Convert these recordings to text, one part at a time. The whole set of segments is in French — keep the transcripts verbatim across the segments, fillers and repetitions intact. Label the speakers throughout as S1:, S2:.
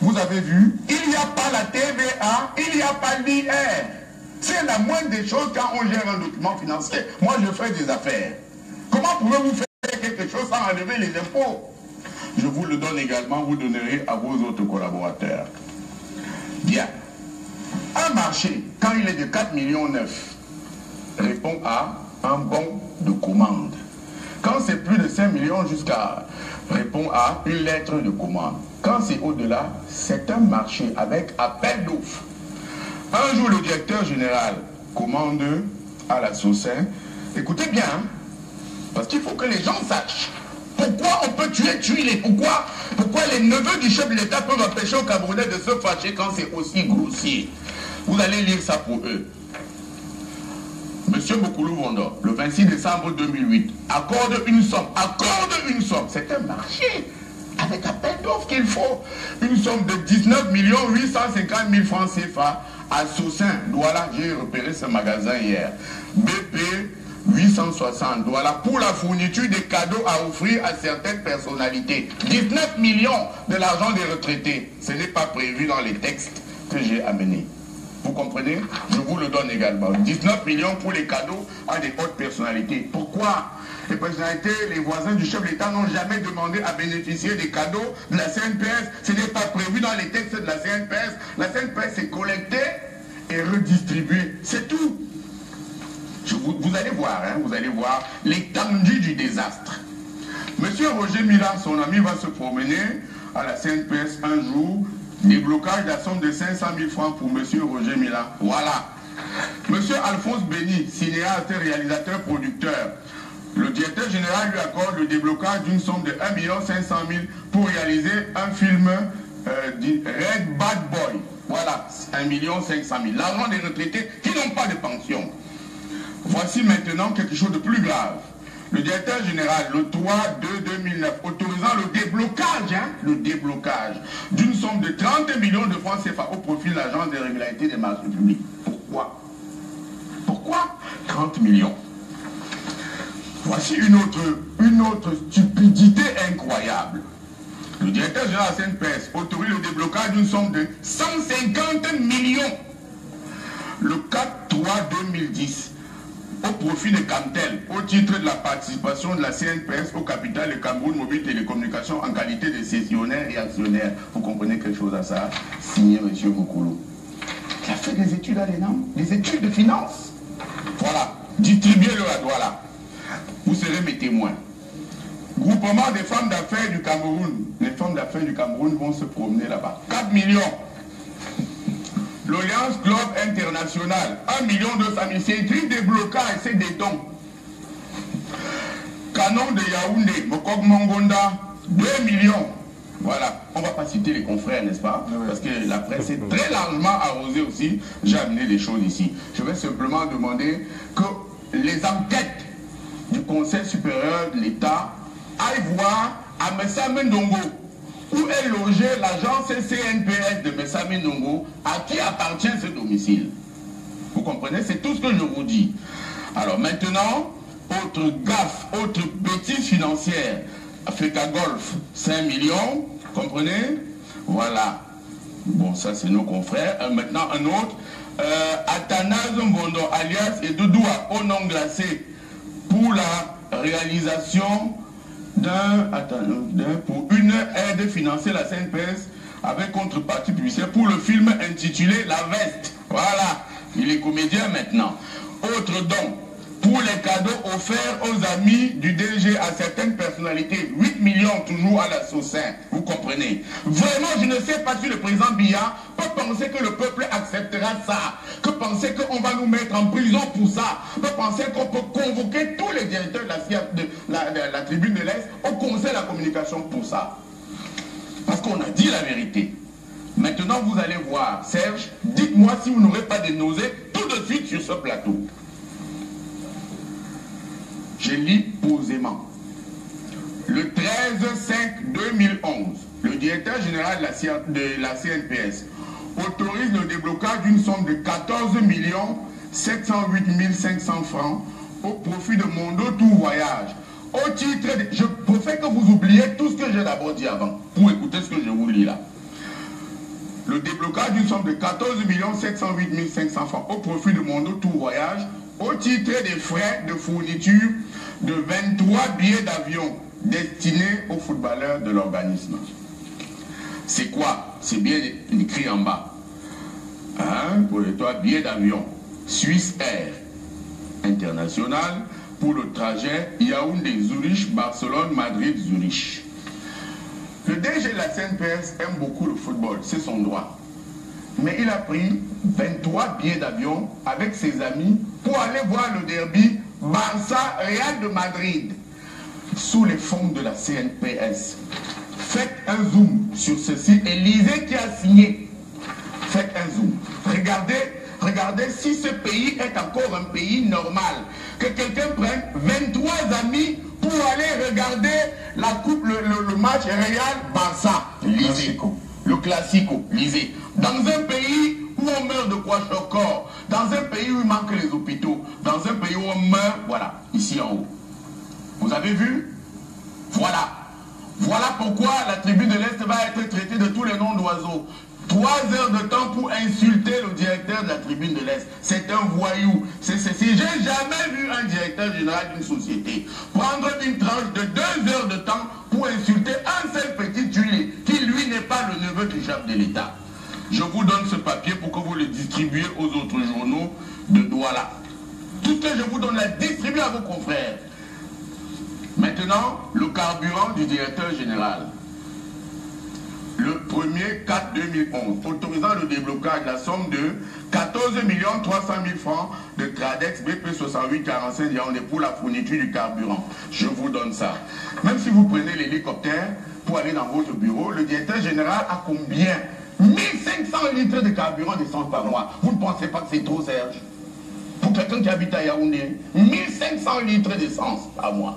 S1: Vous avez vu, il n'y a pas la T V A, il n'y a pas l'I R. C'est la moindre des choses quand on gère un document financier. Moi, je fais des affaires. Comment pouvez-vous faire quelque chose sans enlever les impôts? Je vous le donne également, vous donnerez à vos autres collaborateurs. Bien. Un marché, quand il est de quatre millions neuf, répond à un bon de commande. Quand c'est plus de cinq millions jusqu'à répond à une lettre de commande. Quand c'est au-delà, c'est un marché avec appel d'offres. Un jour, le directeur général commande à la SOCIN. Écoutez bien, hein, parce qu'il faut que les gens sachent pourquoi on peut tuer, tuer les... Pourquoi, pourquoi les neveux du chef de l'État peuvent empêcher aux Camerounais de se fâcher quand c'est aussi grossier. Vous allez lire ça pour eux. Monsieur Mokoulou Vondo, le vingt-six décembre deux mille huit, accorde une somme, accorde une somme, c'est un marché, avec appel d'offres qu'il faut, une somme de dix-neuf millions huit cent cinquante mille francs C F A à Soussin, Douala, j'ai repéré ce magasin hier, B P huit cent soixante, Douala, pour la fourniture des cadeaux à offrir à certaines personnalités, dix-neuf millions de l'argent des retraités, ce n'est pas prévu dans les textes que j'ai amenés. Vous comprenez? Je vous le donne également. dix-neuf millions pour les cadeaux à des hautes personnalités. Pourquoi? Les personnalités, les voisins du chef de l'État n'ont jamais demandé à bénéficier des cadeaux de la C N P S. Ce n'est pas prévu dans les textes de la C N P S. La C N P S est collectée et redistribuée. C'est tout. Je vous, vous allez voir, hein, vous allez voir l'étendue du désastre. Monsieur Roger Mila, son ami, va se promener à la C N P S un jour. Déblocage de la somme de cinq cent mille francs pour monsieur Roger Mila. Voilà. Monsieur Alphonse Béni, cinéaste, réalisateur, producteur. Le directeur général lui accorde le déblocage d'une somme de un million cinq cent mille pour réaliser un film euh, dit Red Bad Boy. Voilà, un million cinq cent mille. L'argent des retraités qui n'ont pas de pension. Voici maintenant quelque chose de plus grave. Le directeur général, le trois deux deux mille neuf, autorisant le déblocage, hein, le déblocage d'une somme de trente millions de francs C F A au profit de l'Agence des régularités des marchés publics. Pourquoi? Pourquoi trente millions? Voici une autre, une autre stupidité incroyable. Le directeur général de la C N P S autorise le déblocage d'une somme de cent cinquante millions. Le quatre trois deux mille dix. Au profit de Camtel, au titre de la participation de la C N P S au capital de Cameroun Mobile Télécommunications en qualité de cessionnaire et actionnaire. Vous comprenez quelque chose à ça? Signé M. Mokoulou. Il a fait des études à l'E N A M, des études de finance. Voilà, distribuez-le à Douala. Vous serez mes témoins. Groupement des femmes d'affaires du Cameroun. Les femmes d'affaires du Cameroun vont se promener là-bas. quatre millions. L'Alliance Globe International, un million deux cent mille, c'est écrit des blocages, c'est des dons. Canon de Yaoundé, Mokok Mongonda, deux millions. Voilà, on ne va pas citer les confrères, n'est-ce pas? Parce que la presse est très largement arrosée aussi. J'ai amené des choses ici. Je vais simplement demander que les enquêtes du Conseil supérieur de l'État aillent voir à Messa Mendongo, où est logé l'agence C N P S de Messame Ndongo, à qui appartient ce domicile. Vous comprenez? C'est tout ce que je vous dis. Alors maintenant, autre gaffe, autre bêtise financière. Africa Golf, cinq millions, comprenez? Voilà. Bon, ça c'est nos confrères. Euh, maintenant, un autre. Euh, Athanase Mbondo, alias Edoudoua, au nom glacé, pour la réalisation d'un, pour une aide financière à la C N P S avec contrepartie publicitaire pour le film intitulé La Veste. Voilà, il est comédien maintenant. Autre don, pour les cadeaux offerts aux amis du D G à certaines personnalités, huit millions toujours à la SOCIN, vous comprenez. Vraiment, je ne sais pas si le président Biya peut penser que le peuple acceptera ça, que penser qu'on va nous mettre en prison pour ça, peut penser qu'on peut convoquer tous les directeurs de la, de la, de la tribune de l'Est au conseil de la communication pour ça. Parce qu'on a dit la vérité. Maintenant, vous allez voir, Serge, dites-moi si vous n'aurez pas de nausées tout de suite sur ce plateau. Je lis posément. Le treize cinq deux mille onze, le directeur général de la C N P S autorise le déblocage d'une somme de quatorze millions sept cent huit mille cinq cents francs au profit de Mondo Tour Voyage. Au titre de... Je préfère que vous oubliez tout ce que j'ai d'abord dit avant, pour écouter ce que je vous lis là. le déblocage d'une somme de quatorze millions sept cent huit mille cinq cents francs au profit de Mondo Tour Voyage au titre des frais de fourniture de vingt-trois billets d'avion destinés aux footballeurs de l'organisme. C'est quoi? C'est bien écrit en bas. Hein, pour les trois billets d'avion. Suisse Air International pour le trajet Yaoundé-Zurich, Barcelone-Madrid-Zurich. Le D G de la C N P S aime beaucoup le football, c'est son droit. Mais il a pris vingt-trois billets d'avion avec ses amis pour aller voir le derby Barça-Real de Madrid sous les fonds de la C N P S. Faites un zoom sur ceci et lisez qui a signé. Faites un zoom. Regardez, regardez si ce pays est encore un pays normal. Que quelqu'un prenne vingt-trois amis pour aller regarder la coupe, le, le, le match Real-Barça. Lisez. Le classico. Lisez. Dans un pays où on meurt de kwashiorkor, dans un pays où il manque les hôpitaux, dans un pays où on meurt, voilà, ici en haut. Vous avez vu? Voilà. Voilà pourquoi la tribune de l'Est va être traitée de tous les noms d'oiseaux. Trois heures de temps pour insulter le directeur de la tribune de l'Est. C'est un voyou. C'est ceci. J'ai jamais vu un directeur général d'une société prendre une tranche de deux heures de temps pour insulter un seul petit tuilé qui, lui, n'est pas le neveu du chef de l'État. Je vous donne ce papier pour que vous le distribuiez aux autres journaux de Douala. Tout ce que je vous donne, la distribuez à vos confrères. Maintenant, le carburant du directeur général. Le premier quatre deux mille onze, autorisant le déblocage de la somme de quatorze millions trois cent mille francs de Tradex B P soixante-huit quarante-cinq Yaoundé pour la fourniture du carburant. Je vous donne ça. Même si vous prenez l'hélicoptère pour aller dans votre bureau, le directeur général a combien? mille cinq cents litres de carburant d'essence par mois. Vous ne pensez pas que c'est trop, Serge? Pour quelqu'un qui habite à Yaoundé, mille cinq cents litres d'essence par mois.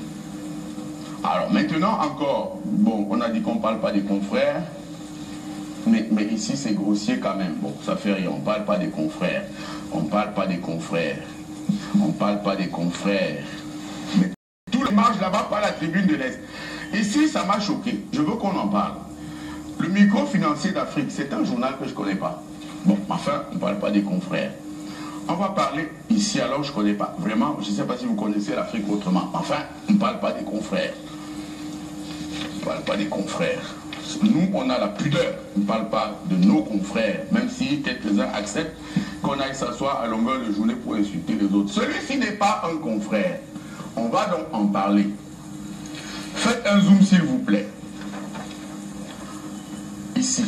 S1: Alors maintenant encore, bon, on a dit qu'on ne parle pas des confrères, mais, mais ici c'est grossier quand même. Bon, ça fait rien, on ne parle pas des confrères. On ne parle pas des confrères. On ne parle pas des confrères. Mais tout le marche là-bas par la tribune de l'Est. Ici, ça m'a choqué. Je veux qu'on en parle. Le microfinancier d'Afrique, c'est un journal que je ne connais pas. Bon, enfin, on ne parle pas des confrères. On va parler ici, alors je ne connais pas. Vraiment, je ne sais pas si vous connaissez l'Afrique autrement. Enfin, on ne parle pas des confrères. On ne parle pas des confrères. Nous, on a la pudeur. On ne parle pas de nos confrères. Même si quelques-uns acceptent qu'on aille s'asseoir à longueur de journée pour insulter les autres. Celui-ci n'est pas un confrère. On va donc en parler. Faites un zoom, s'il vous plaît. Ici.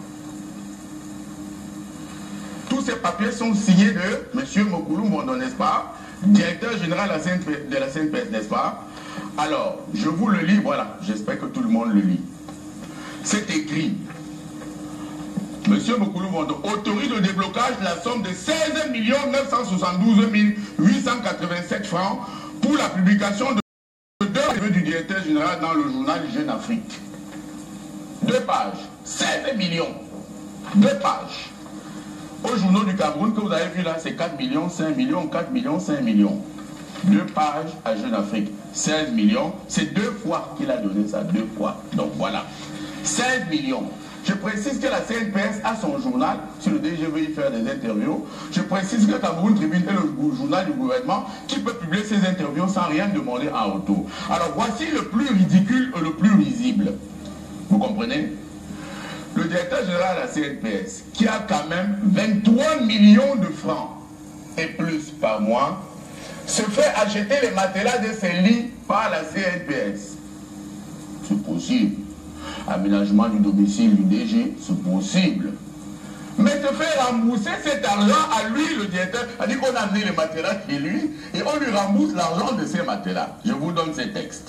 S1: Tous ces papiers sont signés de M. Mokoulou Mondo, n'est-ce pas? Directeur général de la C N P S, n'est-ce pas? Alors, je vous le lis, voilà. J'espère que tout le monde le lit. C'est écrit. M. Mokoulou Mondo autorise le déblocage de la somme de seize millions neuf cent soixante-douze mille huit cent quatre-vingt-sept francs pour la publication de deux revues du directeur général dans le journal Jeune Afrique. Deux pages. seize millions. Deux pages. Au journaux du Cameroun que vous avez vu là, c'est quatre millions, cinq millions, quatre millions, cinq millions. Deux pages à Jeune Afrique. seize millions. C'est deux fois qu'il a donné ça. Deux fois. Donc voilà. seize millions. Je précise que la C N P S a son journal, si le D G veut y faire des interviews. Je précise que Cameroun Tribune est le journal du gouvernement qui peut publier ses interviews sans rien demander en retour. Alors voici le plus ridicule et le plus risible. Vous comprenez? Le directeur général de la C N P S, qui a quand même vingt-trois millions de francs et plus par mois, se fait acheter les matelas de ses lits par la C N P S. C'est possible. Aménagement du domicile du D G, c'est possible. Mais se fait rembourser cet argent à lui, le directeur. On dit qu'on a amené les matelas chez lui et on lui rembourse l'argent de ces matelas. Je vous donne ces textes.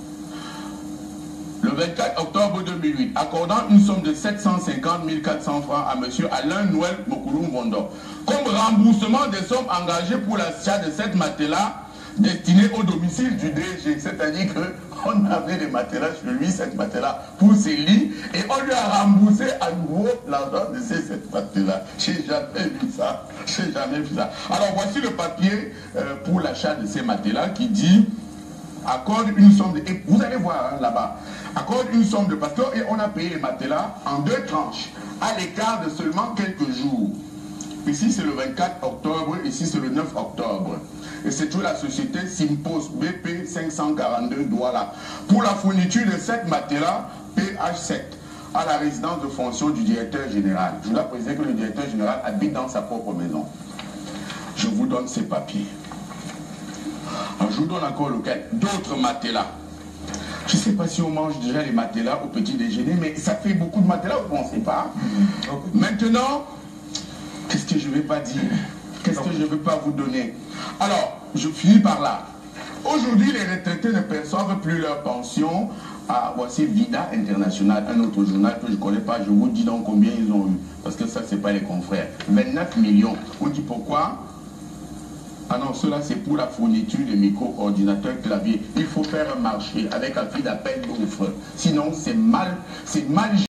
S1: Le vingt-quatre octobre deux mille huit, accordant une somme de sept cent cinquante mille quatre cents francs à M. Alain Noël Mokoulou Mondo, comme remboursement des sommes engagées pour l'achat de cette matelas destinée au domicile du D G. C'est-à-dire qu'on avait des matelas chez lui, cette matelas pour ses lits, et on lui a remboursé à nouveau l'argent de ces sept matelas. J'ai jamais vu ça. J'ai jamais vu ça. Alors voici le papier euh, pour l'achat de ces matelas qui dit accorde une somme de, et vous allez voir hein, là-bas, accorde une somme de parce que et on a payé les matelas en deux tranches, à l'écart de seulement quelques jours. Ici c'est le vingt-quatre octobre, ici c'est le neuf octobre. Et c'est toujours la société Simpos B P cinq cent quarante-deux Douala pour la fourniture de sept matelas P H sept à la résidence de fonction du directeur général. Je dois préciser que le directeur général habite dans sa propre maison. Je vous donne ces papiers. Alors, je vous donne encore lequel d'autres matelas. Je ne sais pas si on mange déjà les matelas au petit déjeuner, mais ça fait beaucoup de matelas, vous ne pensez pas? Okay. Maintenant, qu'est-ce que je ne vais pas dire? Qu'est-ce que je ne vais pas vous donner? Alors, je finis par là. Aujourd'hui, les retraités ne perçoivent plus leur pension. Ah, voici Vida International, un autre journal que je ne connais pas. Je vous dis donc combien ils ont eu. Parce que ça, ce n'est pas les confrères. vingt-neuf millions. On dit pourquoi? Ah non, cela c'est pour la fourniture de micro-ordinateurs clavier. Il faut faire un marché avec un prix d'appel d'offres. Sinon, c'est mal, c'est mal